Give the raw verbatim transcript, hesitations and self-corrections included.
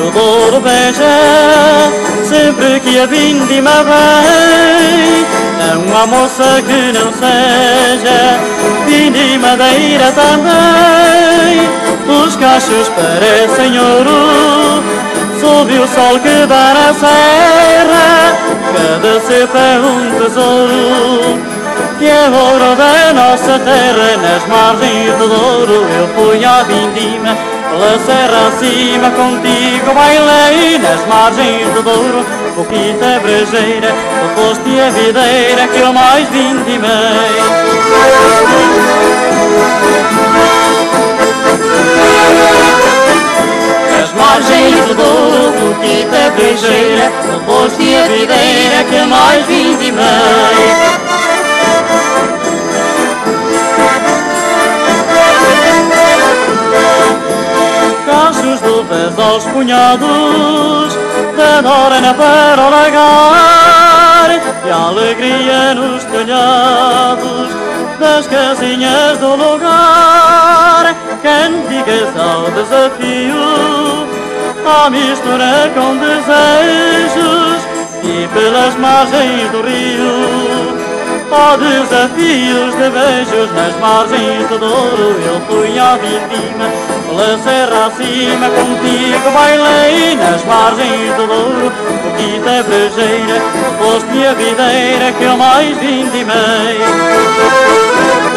o Douro beija sempre que a vindima vem. Não há moça que não seja vindimadeira também. Os cachos parecem ouro sob o sol que dá na serra. Cada cepa é um tesouro que é ouro da nossa terra. Nas margens do Douro eu fui à vindima, pela serra acima contigo bailei. Nas margens do Douro, boquita brejeira, tu foste a videira que eu mais vindimei. Nas margens do Douro, boquita brejeira, tu foste a videira que eu mais vindimei. Cachos do pés aos punhados, da dorna para o lagar, e a alegria nos telhados das casinhas do lugar. Cantigas ao desafio, à mistura com desejos, e pelas margens do rio há desafios de beijos. Nas margens do Douro eu fui à vindima, pela serra acima contigo bailei. Nas margens do Douro, boquita brejeira, foste a videira que eu mais vindimei.